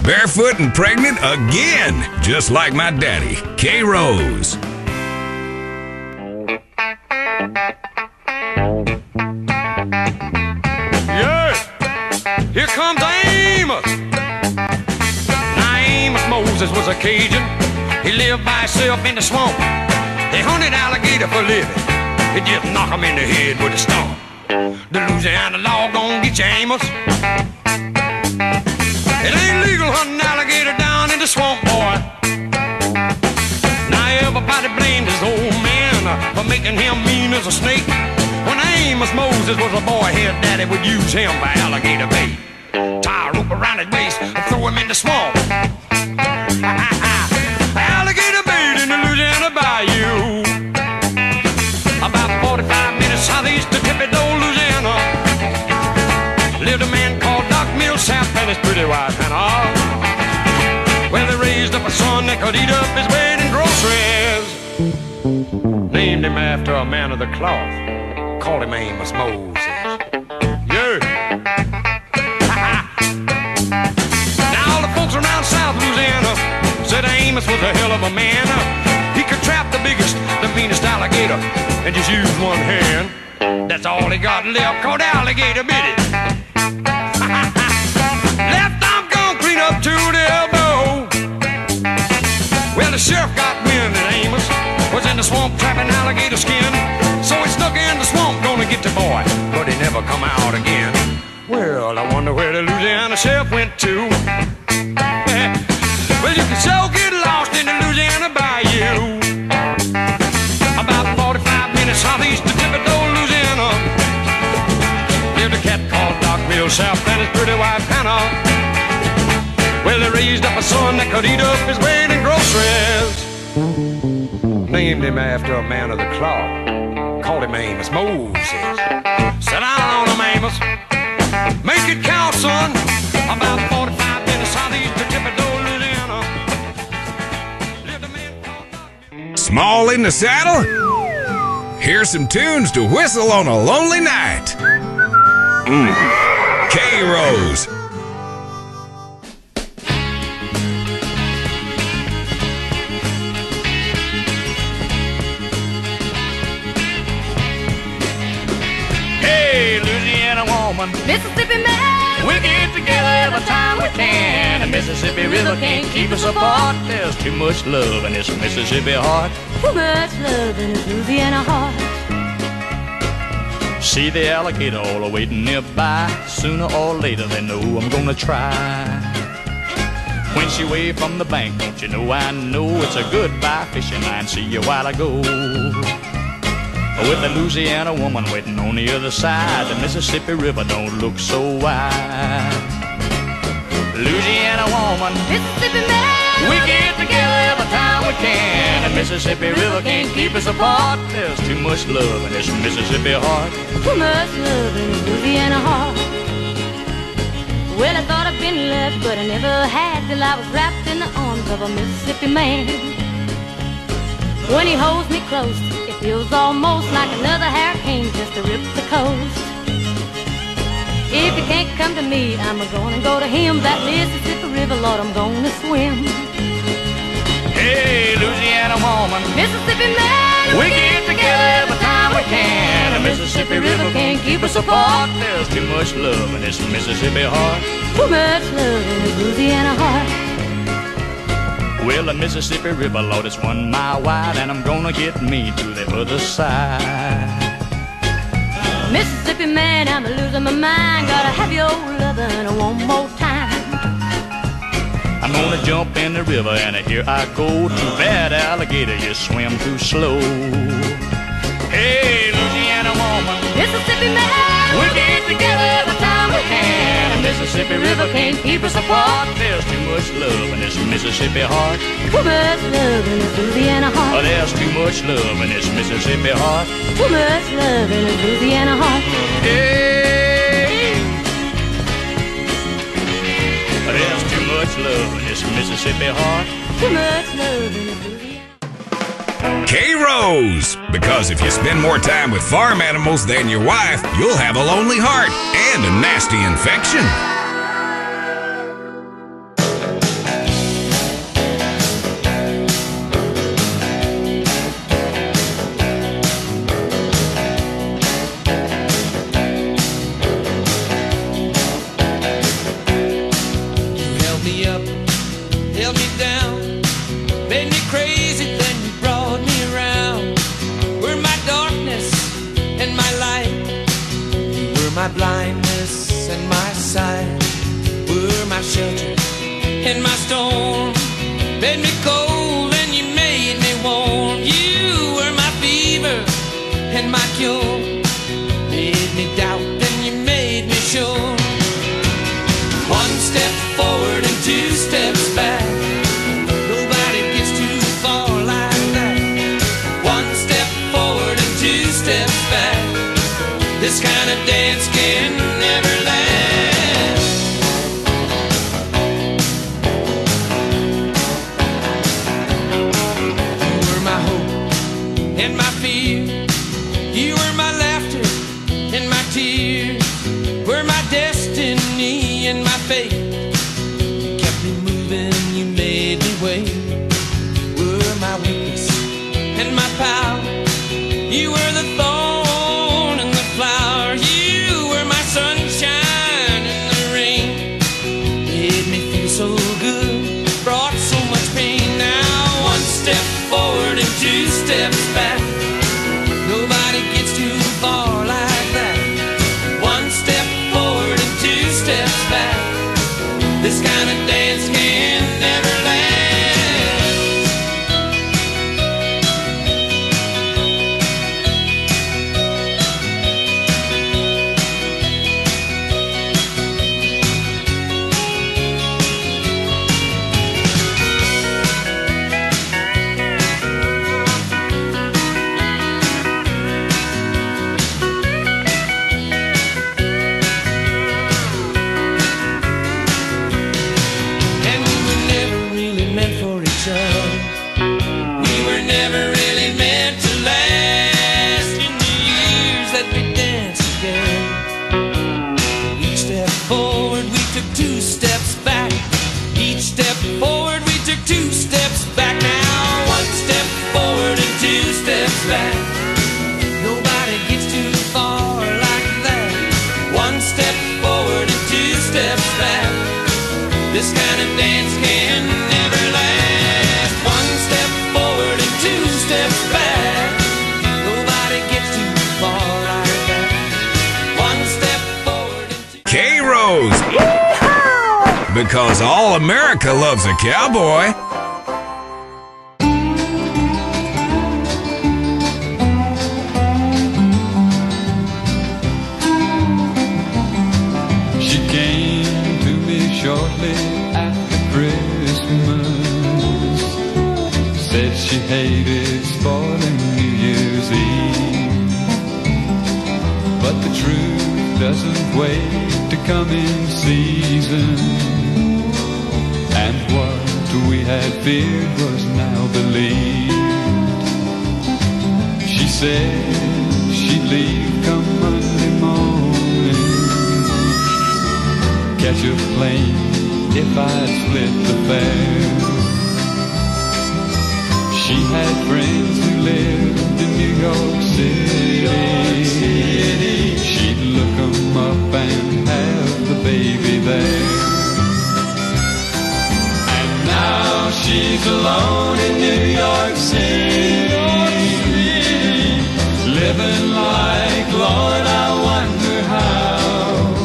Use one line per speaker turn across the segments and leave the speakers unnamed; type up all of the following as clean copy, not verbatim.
barefoot and pregnant again, just like my daddy, K. Rose.
Yeah, here comes Amos. Now Amos Moses was a Cajun. He lived by himself in the swamp. They hunted alligator for a living. They just knock him in the head with a stomp. The Louisiana law gon' get you, Amos. It ain't legal hunting alligator down in the swamp, boy. Now everybody blamed his old man for making him mean as a snake. When Amos Moses was a boy, his daddy would use him for alligator bait. Tie a rope around his waist and throw him in the swamp. Alligator bait in the Louisiana bayou. About 45 minutes southeast of Thibodaux, Louisiana, lived a man called Doc Millsap and his pretty wife Hannah. Well, they raised up a son that could eat up his weight in groceries. Named him after a man of the cloth. Called him Amos Moses. Yeah. Now all the folks around South Louisiana said Amos was a hell of a man. He could trap the biggest, the meanest alligator and just use one hand. That's all he got left, called alligator bit it. Left arm gone clean up to the elbow. Well, the sheriff got wind that Amos was in the swamp trapping alligator skin. So he snuck in the swamp, gonna get the boy, but he never come out again. Well, I wonder where the Louisiana sheriff went to. Well, you can so get lost in the Louisiana bayou. About 45 minutes southeast of Thibodaux, Louisiana, lived a cat called Doc Millsap and his pretty wife Hannah. Well, they raised up a son that could eat up his weight in groceries. Named him after a man of the cloth. Called him Amos Moses. Sit down on him, Amos. Make it count, son. About 45 minutes southeast of Thibodaux, Louisiana, lived a man called Doc.
Small in the saddle? Here's some tunes to whistle on a lonely night. K. Rose.
Hey, Louisiana woman,
Mississippi man,
we get together every time we can. The Mississippi River can't keep us apart. There's too much love in this Mississippi heart.
too much love in his Louisiana heart.
See the alligator all waiting nearby. Sooner or later they know I'm gonna try. When she waved from the bank, don't you know I know it's a goodbye fishing line. See you while I go. With the Louisiana woman waiting on the other side, the Mississippi River don't look so wide. Louisiana woman,
Mississippi man,
we get together every time we can. The Mississippi River can't keep us apart. There's too much love in this Mississippi heart.
too much love in his Louisiana heart. Well, I thought I'd been left, but I never had till I was wrapped in the arms of a Mississippi man. When he holds me close, it feels almost like another hurricane just to rip the coast. If you can't come to me, I'm gonna go to him. That Mississippi River, Lord, I'm gonna swim.
Hey, Louisiana woman,
Mississippi man,
we get together every time we can. The Mississippi River can't keep us apart. There's too much love in this Mississippi heart.
too much love in his Louisiana heart.
Well, the Mississippi River, Lord, it's 1 mile wide, and I'm gonna get me to the other side.
Mississippi man, I'm losing my mind. Gotta have your lovin' one more time.
I'm gonna jump in the river, and here I go. Too bad, alligator, you swim too slow. Hey, Louisiana woman,
Mississippi man,
we get together every time we can. The Mississippi River can't keep us apart. There's too much love in this Mississippi heart.
too much love in his Louisiana
Oh,
heart.
there's too much love in this Mississippi heart.
too much love in his Louisiana heart.
Hey, there's too much love in this Mississippi heart.
too much love in his Louisiana.
K. Rose. Because if you spend more time with farm animals than your wife, you'll have a lonely heart and a nasty infection.
me up, held me down, made me crazy, then you brought me around. Were my darkness and my light, you were my blindness and my sight, were my shelter and my storm, made me cold and you made me warm. You were my fever and my cure, made me doubt and you made me sure. One step forward and two steps back, nobody gets too far like that. One step forward and two steps back, this kind of dance can never last. You were my hope and my fear, you were my laughter and my tears, were my destiny and my fate. You kept me moving, you made me wait. Were my weakness and my power, you were the thorn and the flower. You were my sunshine in the rain, made me feel so good, brought so much pain. Now one step forward and two steps back, nobody gets too far like that. One step forward and two steps back, this kind of dance can never last. We were never really meant to last. In the years that we danced together, each step forward we took two steps back. Each step forward we took two steps back. Now one step forward and two steps back, nobody gets too far like that. One step forward and two steps back, this kind of dance can never last. One step forward and two steps back, nobody gets too far like that. One step forward and two...
K-Rose! Because all America loves a cowboy.
She came to me shortly after Christmas, said she hated spoiling New Year's Eve, but the truth doesn't wait to come in season, and what we had feared was now believed. She said she'd leave come Monday morning, catch a plane if I'd split the fare. She had friends who lived in New York City. She'd look 'em up and have the baby there. And now she's alone in New York City, living like, Lord, I wonder how.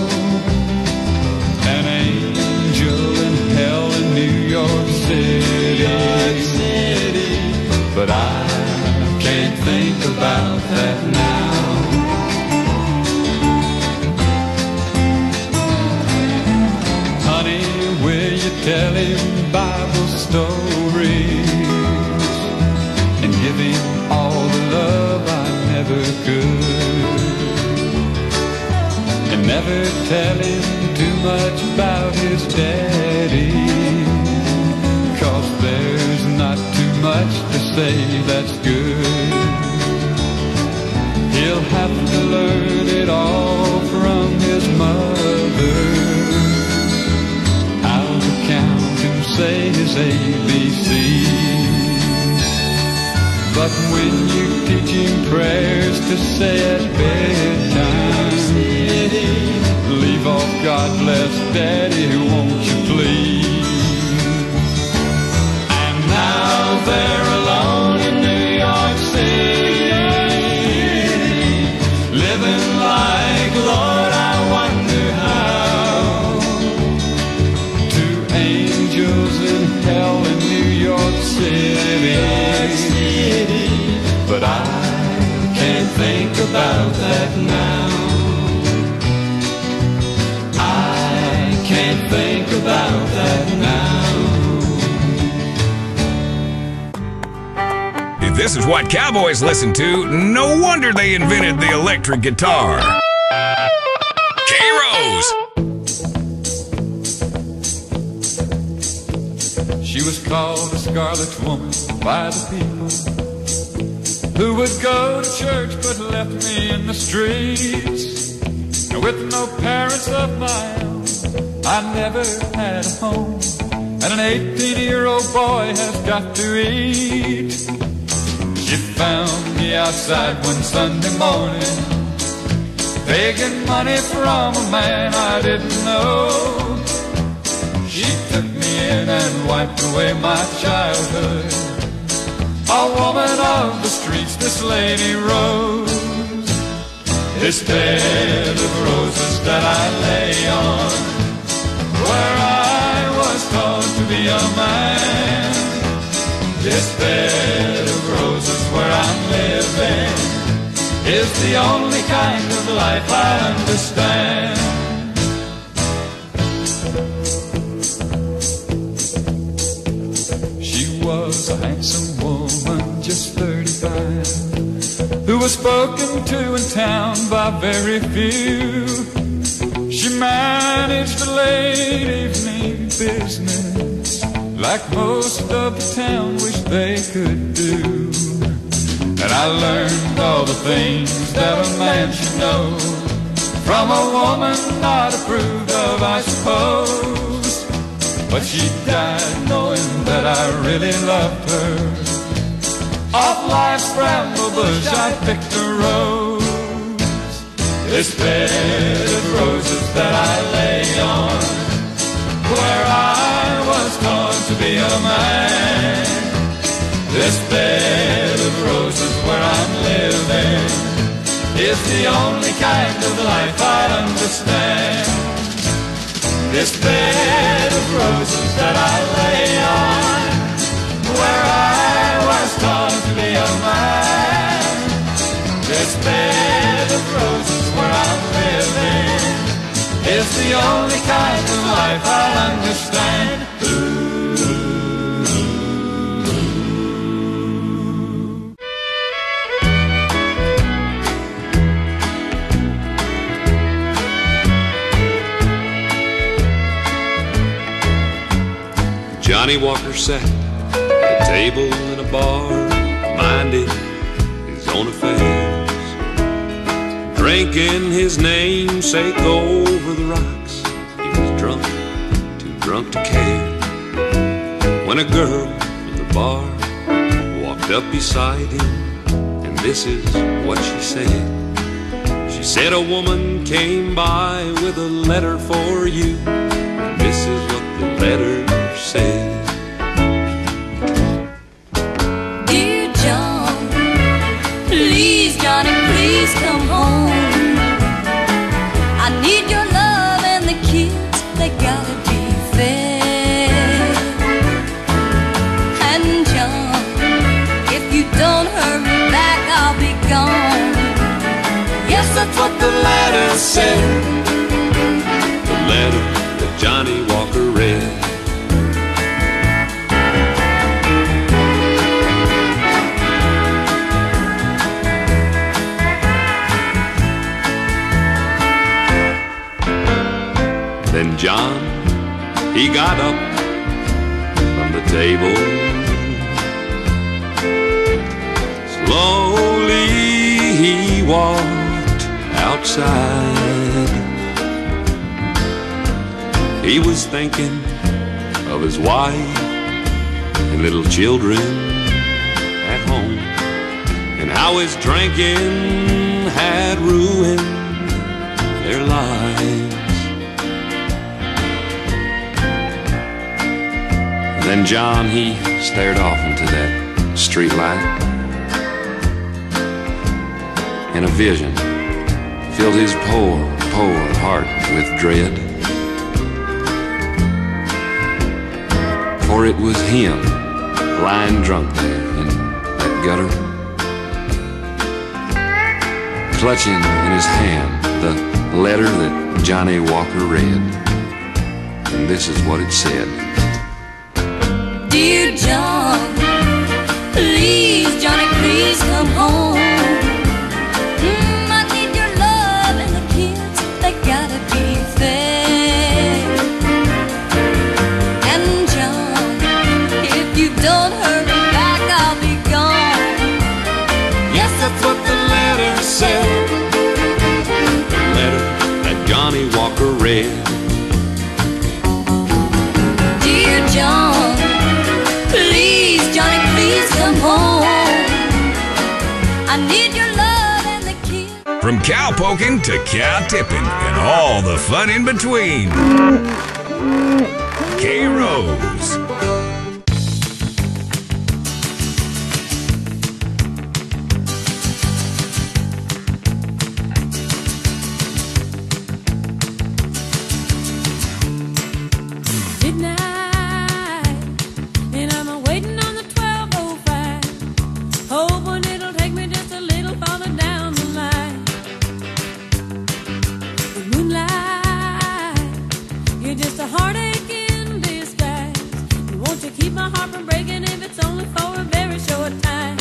An angel in hell in New York City, but I can't think about that now. Honey, will you tell him Bible stories and give him all the love I never could, and never tell him too much about his daddy, 'cause there's not too much to say that's good. He'll have to learn it all from his mother, how to count and say his ABCs. But when you teach him prayers to say at bedtime, leave off God bless Daddy, won't you please? but I can't think about that now. I can't think about that now.
If this is what cowboys listen to, no wonder they invented the electric guitar. K-Rose.
She was called a scarlet woman by the people who would go to church but left me in the streets. And with no parents of my own, I never had a home, and an 18-year-old boy has got to eat. She found me outside one Sunday morning, begging money from a man I didn't know. She took me in and wiped away my childhood. A woman of the streets, this Lady Rose. This bed of roses that I lay on, where I was taught to be a man. This bed of roses where I'm living is the only kind of life I understand. She was a handsome woman, just 35, who was spoken to in town by very few. She managed a late evening business like most of the town wished they could do. And I learned all the things that a man should know from a woman not approved of, I suppose. But she died knowing that I really loved her. Off life's bramble bush I picked a rose. This bed of roses that I lay on, where I was taught to be a man. This bed of roses where I'm living is the only kind of life I understand. This bed of roses that I lay on, where I was taught to be a man. This bed of roses where I'm living is the only kind of life I'll understand.
Johnny Walker sat at a table in a bar, minding his own affairs, drinking his namesake over the rocks. He was drunk, too drunk to care, when a girl in the bar walked up beside him, and this is what she said. She said, a woman came by with a letter for you, and this is what the letter said.
Dear John, please, Johnny, please come home. I need your love and the kids, they gotta be fed. And John, if you don't hurry back, I'll be gone. Yes, that's what the letter said.
The letter that Johnny Walker read. Then John, he got up from the table. Slowly he walked outside. He was thinking of his wife and little children at home, and how his drinking had ruined their lives. Then John, he stared off into that street light, and a vision filled his poor, poor heart with dread. For it was him lying drunk there in that gutter, clutching in his hand the letter that Johnny Walker read. And this is what it said.
Dear John, please, Johnny, please come home. I need your love and the kids, they gotta be fed. And John, if you don't hurry back, I'll be gone.
Yes, that's what the letter said. The letter that Johnny Walker read.
Dear John, please, Johnny, please come home. I need your love and the kids.
From cow poking to cow tipping and all the fun in between. K-Rose.
Midnight, and I'm waiting on the 12:05, hoping it'll take me just a little farther down the line. The moonlight, you're just a heartache in disguise. You want to keep my heart from breaking if it's only for a very short time.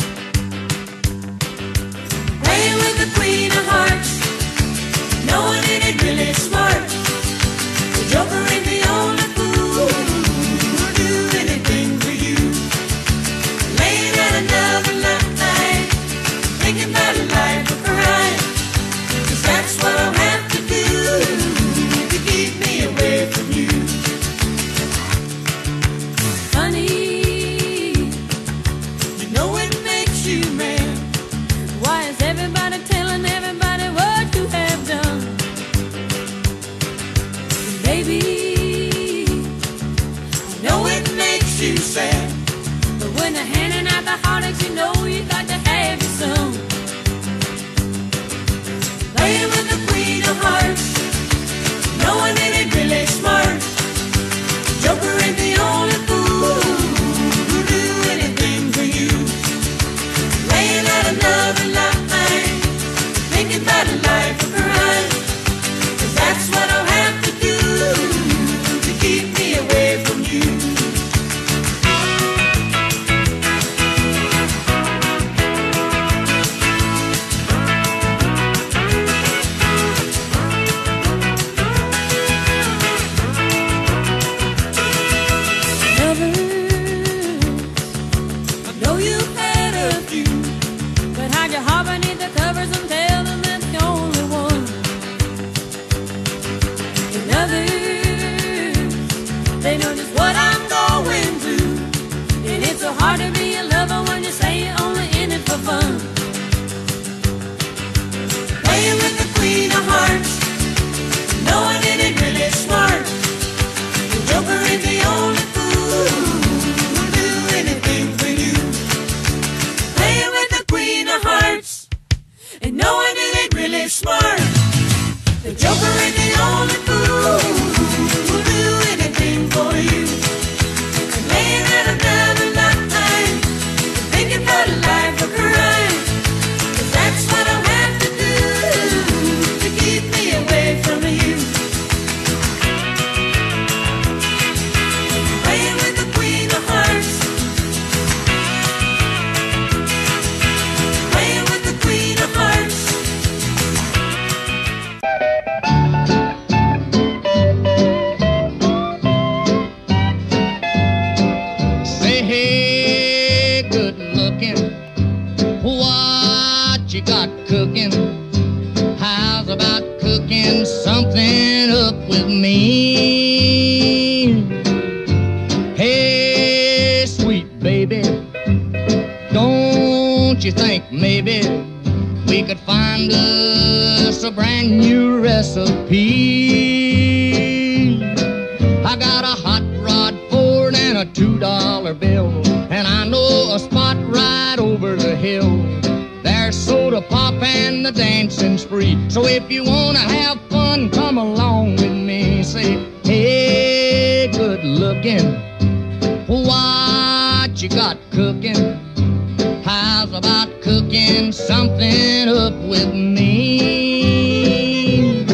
Playing with the Queen of Hearts, knowing it ain't really smart. The Joker ain't the only fool who'll do anything for you. Laying at another night, thinking about a life of crime. 'Cause that's what I'll have to do to keep me away from you. Honey, you know it makes you mad. Why is everybody telling everybody what you have done? Baby, I know it makes you sad, but when they're handing out the heartaches, you know you got to have your some. Playing with the Queen of Hearts, knowing it ain't really smart. Joker ain't the only fool who'll do anything for you. Laying out another line, thinking about a life of crime. 'Cause that's what I'll have to do to keep me away from you. Lovers, I know you've had a few, but hide your heart beneath the covers and tell them that's the only one. And others, they know just what I'm going through, and it's so hard to be a lover when you say you're only in it for fun. Playing with the Queen of Hearts, knowing it ain't really smart. The Joker ain't the only fool who'll do anything for you. Playing with the Queen of Hearts, and knowing it ain't really smart. The Joker ain't the only fool who'll do anything for you. And laying at another line, thinking about a life of crime. 'Cause that's what I'll have to do to keep me away from you. Playing with the Queen of Hearts, playing with the Queen of Hearts.
Say, hey, good looking, what you got cooking? How's about cooking something up with me? Hey, sweet baby, don't you think maybe we could find us a brand new recipe? I got a hot rod Ford and a $2 bill, and I know a spot right over the hill. There's soda pop and the dancing spree. So if you wanna have fun, come along with me. Say, hey, good looking, what you got cooking? How's about cooking something up with me?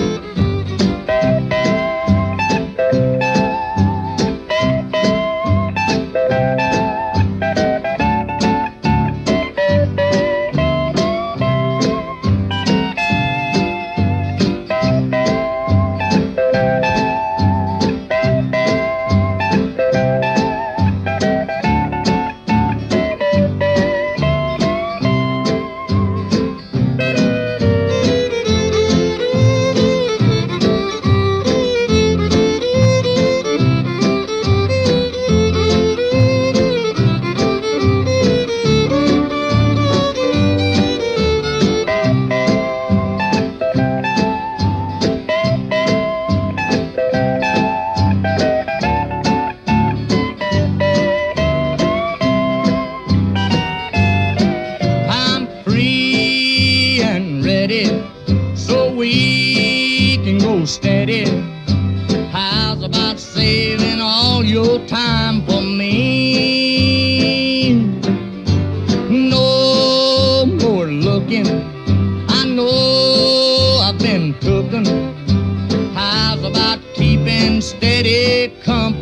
So we can go steady. How's about saving all your time for me? No more looking, I know I've been cooking. How's about keeping steady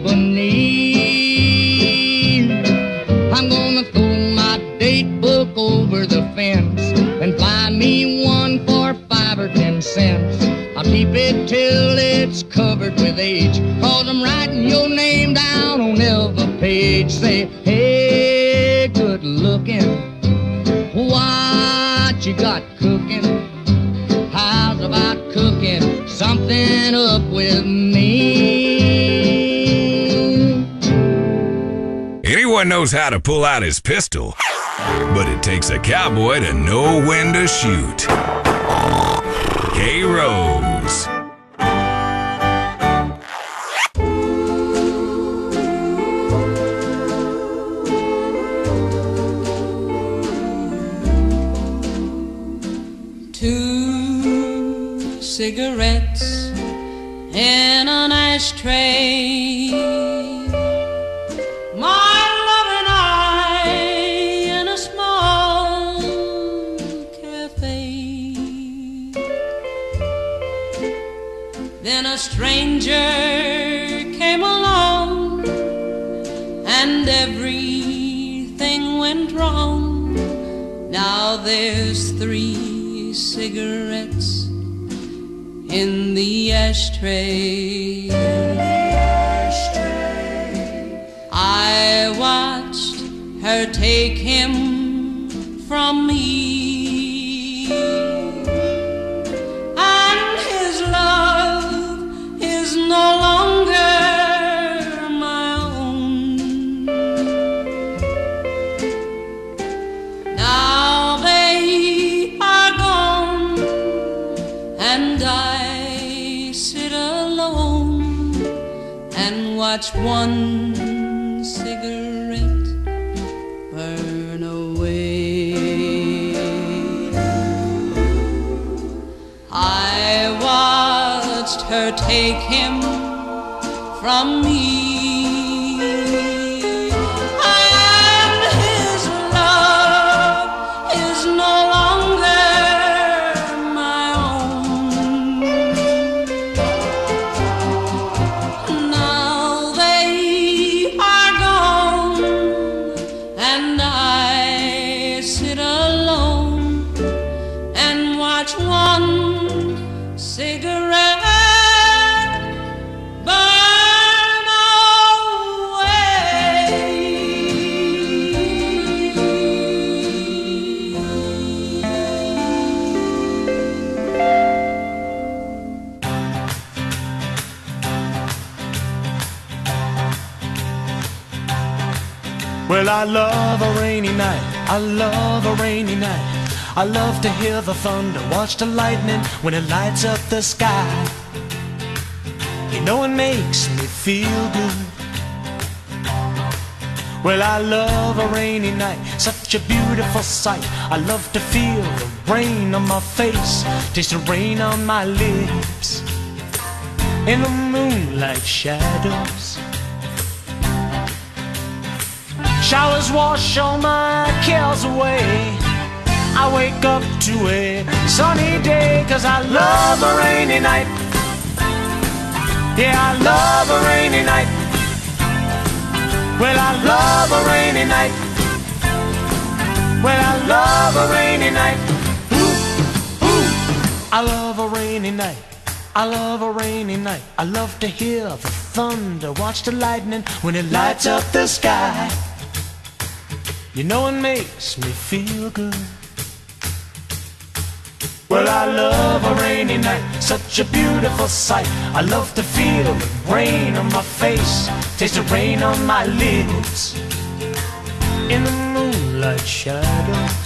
company? I'm gonna throw my date book over the fence and find me one for 5 or 10 cents. I'll keep it till it's covered with age, 'cause I'm writing your name down on every page. Say, hey, good looking, what you got cooking? How's about cooking something up with me?
Anyone knows how to pull out his pistol, but it takes a cowboy to know when to shoot. K-Rose.
Two cigarettes in an ashtray, my love and I in a small cafe. Then a stranger came along and everything went wrong. Now there's 3 cigarettes in the ashtray. I watched her take him from me, and his love is no longer my own. Now they are gone, and I sit alone and watch one cigarette burn away. I watched her take him from me, and his love is no longer my own. Now they are gone, and I sit alone and watch one cigarette burn away.
Well, I love a rainy night, I love a rainy night. I love to hear the thunder, watch the lightning when it lights up the sky. You know it makes me feel good. Well, I love a rainy night, such a beautiful sight. I love to feel the rain on my face, taste the rain on my lips, in the moonlight shadows. Showers wash all my cares away. I wake up to a sunny day, 'cause I love a rainy night. Yeah, I love a rainy night. Well, I love a rainy night. Well, I love a rainy night. Ooh, ooh. I love a rainy night. I love a rainy night. I love to hear the thunder, watch the lightning when it lights up the sky. You know it makes me feel good. Well, I love a rainy night, such a beautiful sight. I love to feel the rain on my face, taste the rain on my lips. In the moonlight shadows,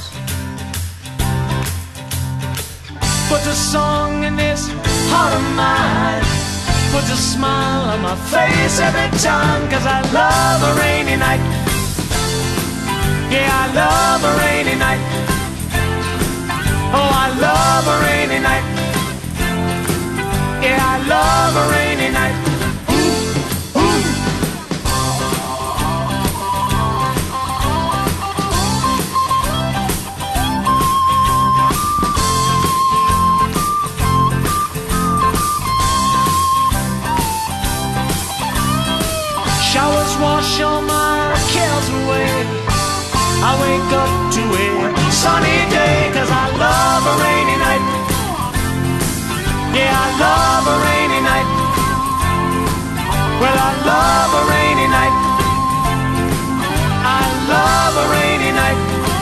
put a song in this heart of mine, put a smile on my face every time, 'cause I love a rainy night. Yeah, I love a rainy night. Oh, I love a rainy night. Yeah, I love a rainy night. Ooh, ooh. Showers wash all my cares away. I wake up to a sunny day, 'cause I love a rainy night. Yeah, I love a rainy night. Well, I love a rainy night. I love a rainy night.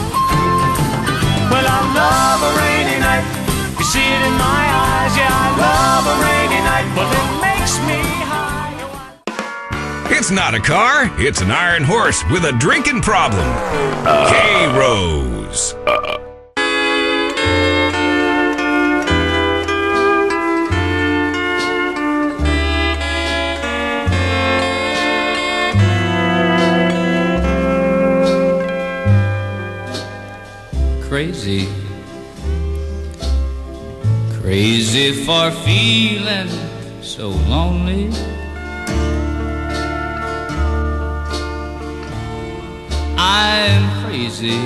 Well, I love a rainy night. You see it in my eyes. Yeah, I love a rainy night, but it makes me high.
It's not a car, it's an iron horse with a drinking problem. K-Rose.
Crazy, crazy for feeling so lonely. I'm crazy,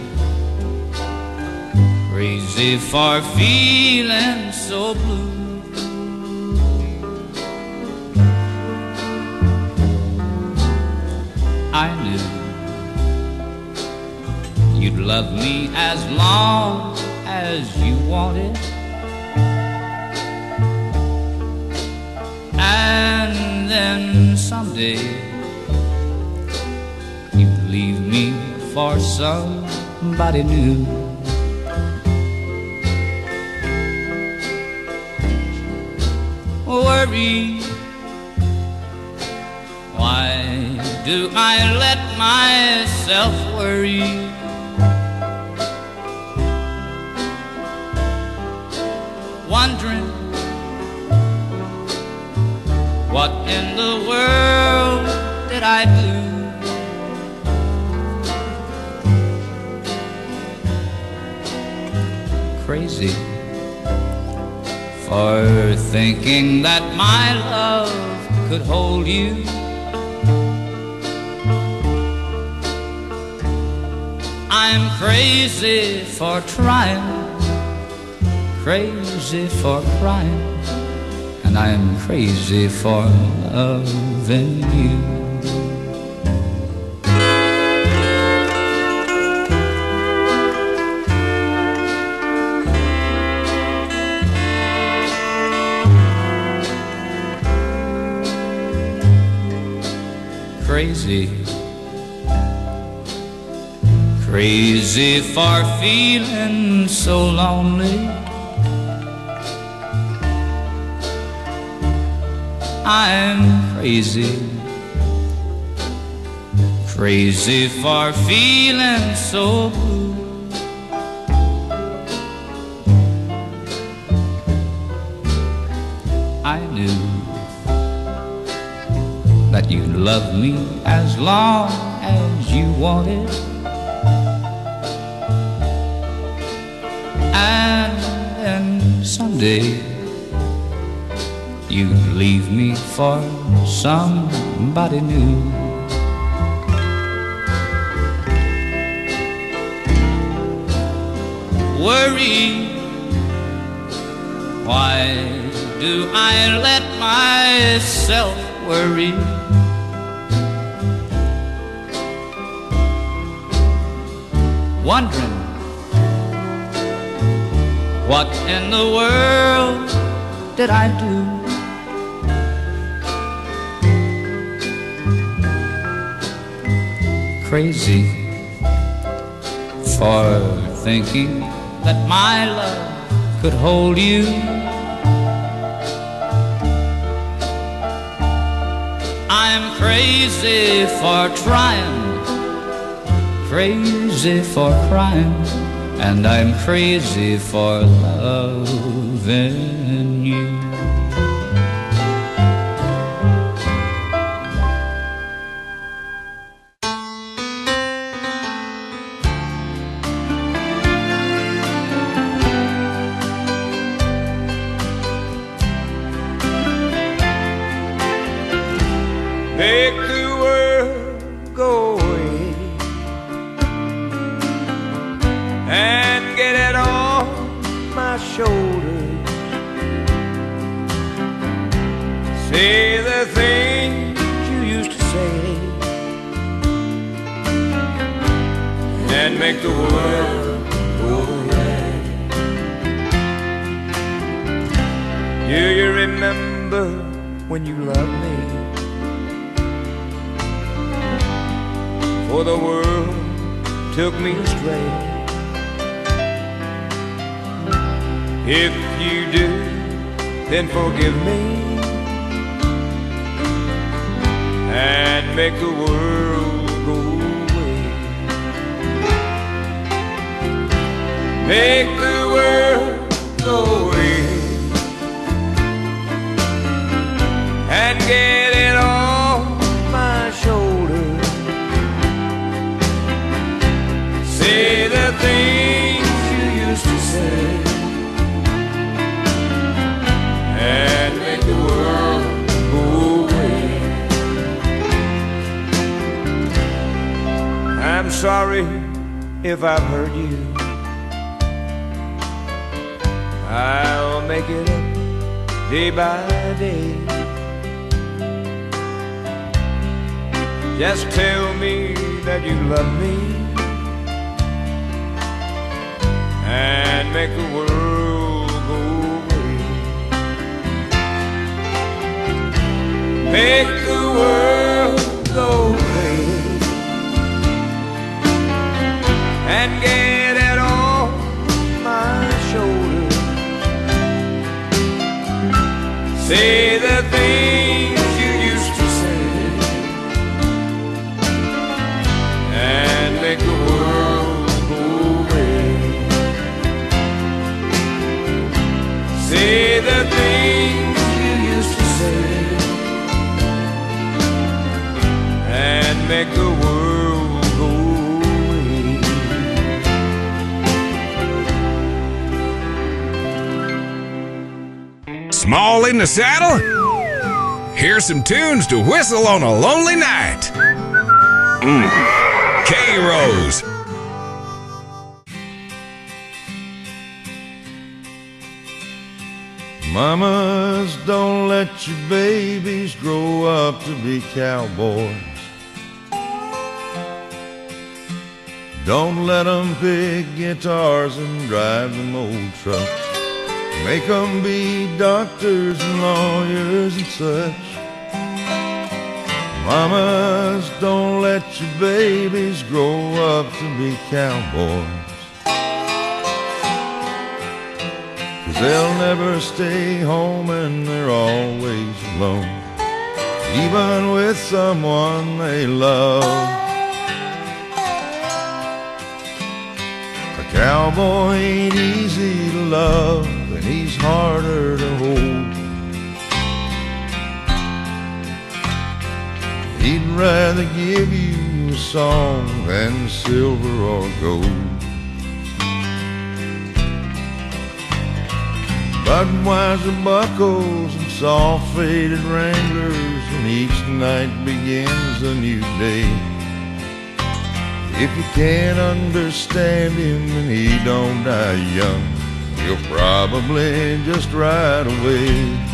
crazy for feeling so blue. I knew you'd love me as long as you wanted, and then someday leave me for somebody new. Worry, why do I let myself worry? Wondering what in the world did I do? Crazy for thinking that my love could hold you. I'm crazy for trying, crazy for crying, and I'm crazy for loving you. Crazy, crazy for feeling so lonely. I'm crazy, crazy for feeling so blue. I knew that you'd love me as long as you wanted, and then someday you'd leave me for somebody new. worry. Why do I let myself worry? Wondering what in the world did I do? Crazy for thinking that my love could hold you. I'm crazy for trying, crazy for crying, and I'm crazy for loving you.
Make the world go away and get it off my shoulders. Say the things you used to say and make the world go away. Do you remember when you loved me? For the world took me astray. If you do, then forgive me and make the world go away. Make the world go away and get it off my shoulders. Say the things you used to say and make the world go away. I'm sorry if I've hurt you. I'll make it up day by day. Just tell me that you love me and make the world go away. Make the world go away and get it off my shoulders. Say the things you used to say and make the world go away. Say the things you used to say and make the world go away.
Small in the saddle? Here's some tunes to whistle on a lonely night. K-Rose.
Mamas, don't let your babies grow up to be cowboys. Don't let them pick guitars and drive them old trucks. Make them be doctors and lawyers and such. Mamas, don't let your babies grow up to be cowboys. They'll never stay home and they're always alone, even with someone they love. A cowboy ain't easy to love, and he's harder to hold. He'd rather give you a song than silver or gold. Budweiser buckles and soft faded Wranglers, and each night begins a new day. If you can't understand him and he don't die young, he'll probably just ride away.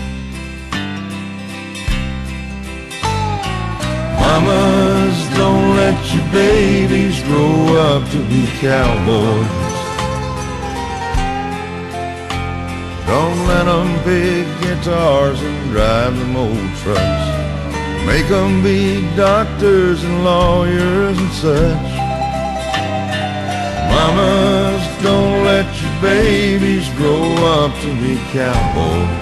Mamas, don't let your babies grow up to be cowboys. Don't let them pick guitars and drive them old trucks. Make them be doctors and lawyers and such. Mamas, don't let your babies grow up to be cowboys.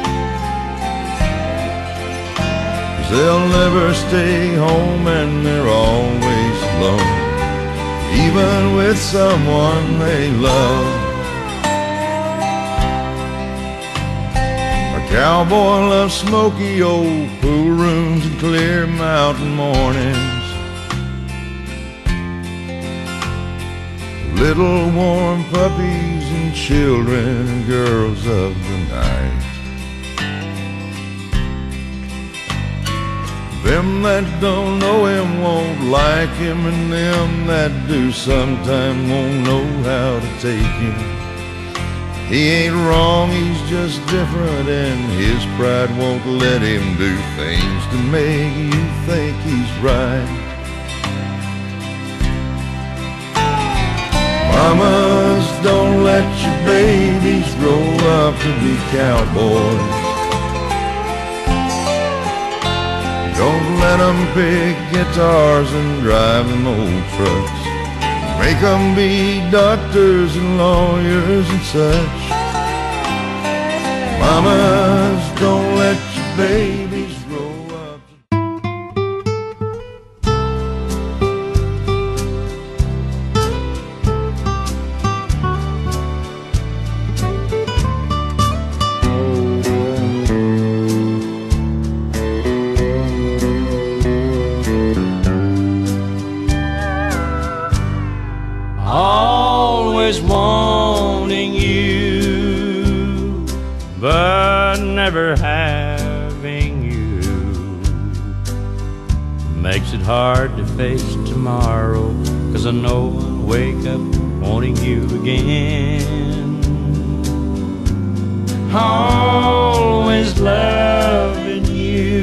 'Cause they'll never stay home and they're always alone, even with someone they love. A cowboy loves smoky old pool rooms and clear mountain mornings, little warm puppies and children and girls of the night. Them that don't know him won't like him, and them that do sometime won't know how to take him. He ain't wrong, he's just different, and his pride won't let him do things to make you think he's right. Mamas, don't let your babies grow up to be cowboys. Don't let them pick guitars and drive them old trucks. Make them be doctors and lawyers and such. Mamas, don't let your babies grow up.
Always wanting you, but never having you, makes it hard to face tomorrow, 'cause I know I'll wake up wanting you again. Always loving you,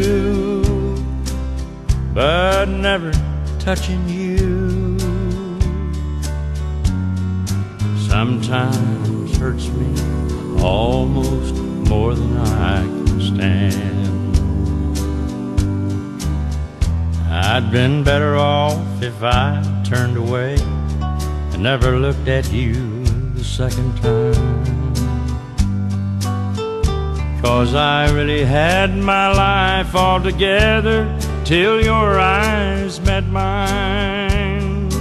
but never touching you. Sometimes hurts me almost more than I can stand. I'd been better off if I turned away and never looked at you the second time, 'cause I really had my life all together till your eyes met mine.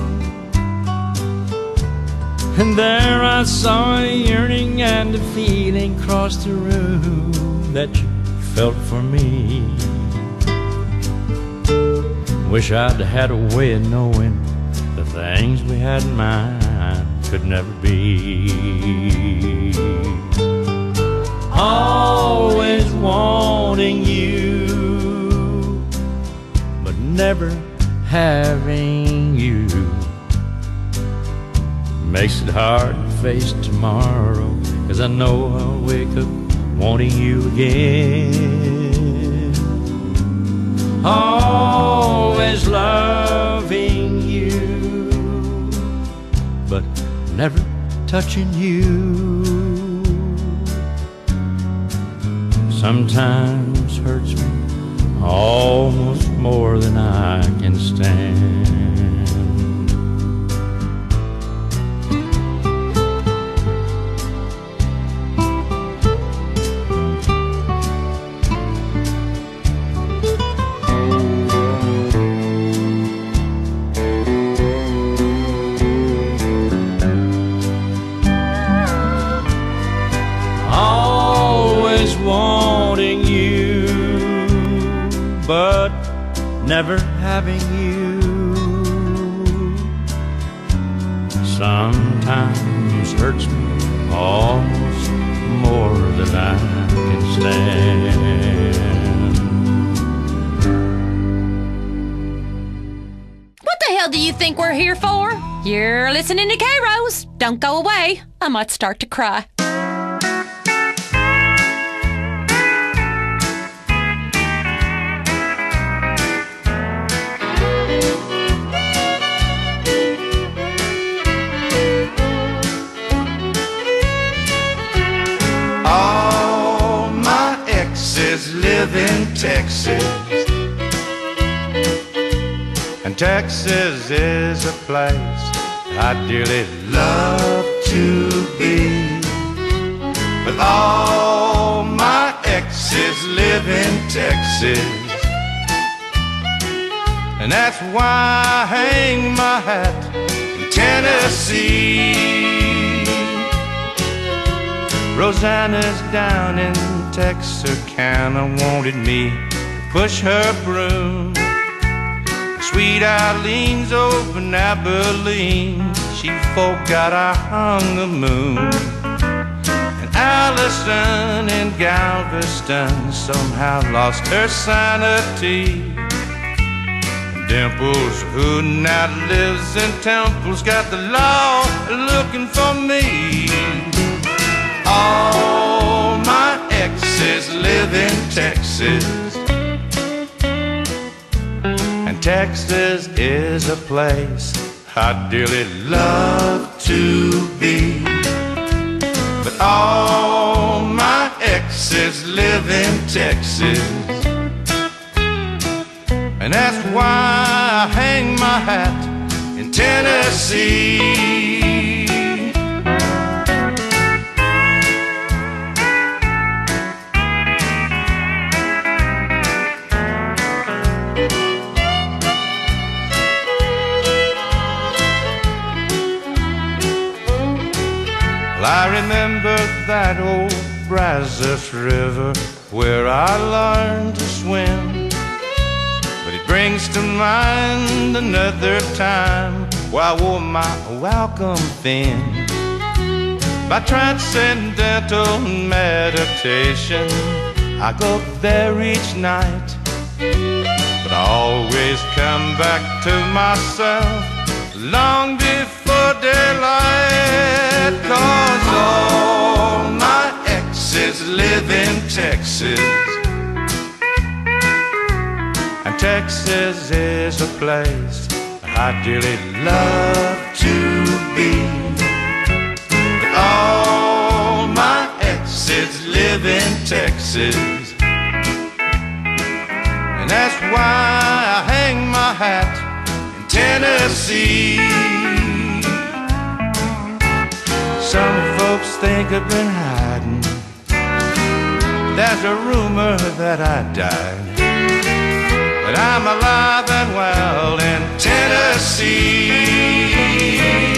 And there I saw a yearning and a feeling cross the room that you felt for me. Wish I'd had a way of knowing the things we had in mind could never be. Always wanting you, but never having you, makes it hard to face tomorrow, 'cause I know I'll wake up wanting you again. Always loving you, but never touching you. Sometimes hurts me almost more than I can stand. Wanting you, but never having you. Sometimes hurts me almost more than I can stand.
What the hell do you think we're here for? You're listening to K-Rose. Don't go away. I might start to cry.
All my exes live in Texas, and Texas is a place I dearly love to be. But all my exes live in Texas, and that's why I hang my hat in Tennessee. Rosanna's down in Texarkana wanted me to push her broom. Sweet Eileen's over in Abilene, she forgot I hung the moon. And Allison in Galveston somehow lost her sanity. And Dimples, who now lives in Temple's, got the law looking for me. All my exes live in Texas, and Texas is a place I dearly love to be. But all my exes live in Texas, and that's why I hang my hat in Tennessee. I remember that old Brazos River where I learned to swim, but it brings to mind another time where I wore my welcome fin. By transcendental meditation, I go there each night, but I always come back to myself long before daylight. 'Cause all my exes live in Texas, and Texas is a place I dearly love to be. But all my exes live in Texas, and that's why I hang my hat in Tennessee. Some folks think I've been hiding, there's a rumor that I died, but I'm alive and well in Tennessee.